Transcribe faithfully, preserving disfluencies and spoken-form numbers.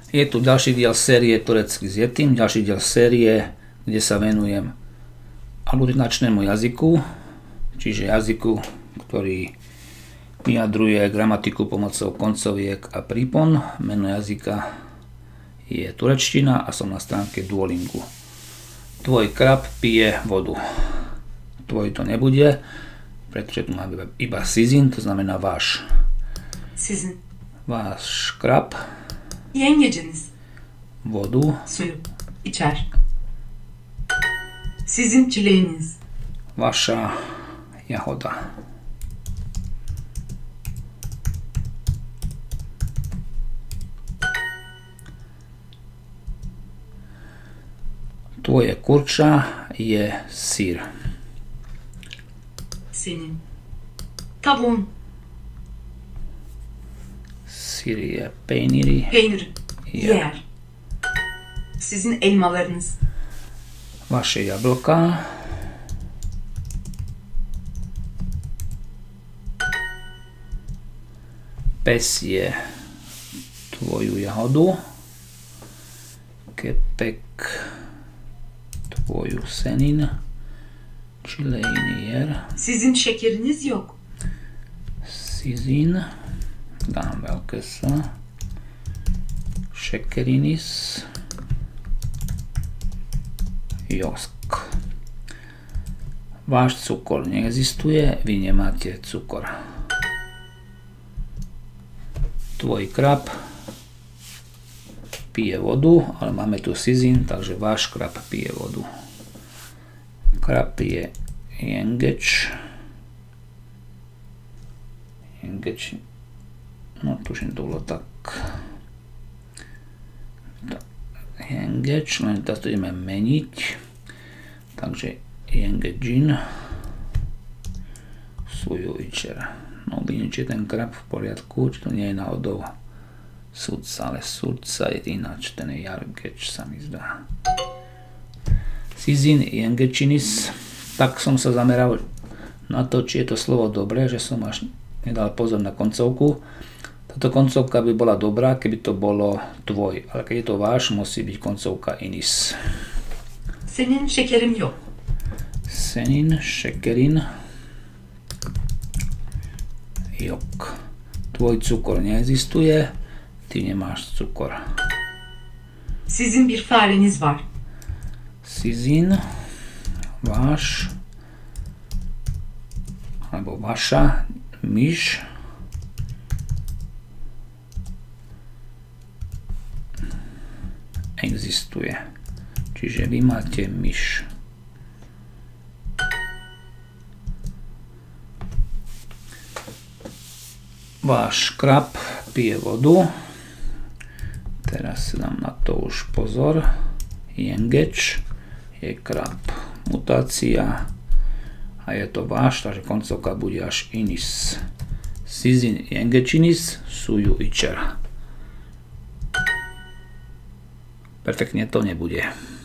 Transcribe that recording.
Je tu ďalší diel série Turecký s Yetim, ďalší diel série, kde sa venujem aglutinačnému jazyku, čiže jazyku, ktorý vyjadruje gramatiku pomocou koncoviek a prípon. Meno jazyka je turečtina a som na stránke Duolingu. Tvoj krab pije vodu. Tvoj to nebude, pretože tu máme iba sizin, to znamená váš. Sizin. Váš krab. Yengeciniz. Vodu. Suyu. İçer. Sizin çileğiniz. Vaša jahoda. Tvoje kurča je sír. Senin. Tavuğun. Sír je peyniri. Peynir. Yer. Yer. Sizin elmalarınız. Vaše jablka. Pes je tvoju jahodu. Kepek tvoju senin. Çileğini yer. Sizin şekeriniz yok. Sizin. Dám veľké S. Šekerinis. Josk. Váš cukor neexistuje, vy nemáte cukor. Tvoj krab pije vodu, ale máme tu sizin, takže váš krab pije vodu. Krab je jengeč. Jengeč. No tuším, to bolo tak. Jengeč, len teraz to ideme meniť. Takže jengečin. Suju ičer. No vidím, či je ten krab v poriadku, či to nie je náhodou sudca, ale sudca je ináč, ten je jargeč, sa mi zdá. Sizin jengečinis. Tak som sa zameral na to, či je to slovo dobré, že som až nedal pozor na koncovku. Táto koncovka by bola dobrá, keby to bolo tvoj, ale keď je to váš, musí byť koncovka inis. Senin şekerin yok. Senin šekerin jok. Tvoj cukor neexistuje, ty nemáš cukor. Sizin bir fareniz var. Sizin, váš, alebo vaša, myš. Existuje. Čiže vy máte myš. Váš krab pije vodu. Teraz si dám na to už pozor. Jengeč je krab. Mutácia. A je to váš, takže koncovka bude až inis. Sizin jengečinis suju ičer. Perfektne to nebude.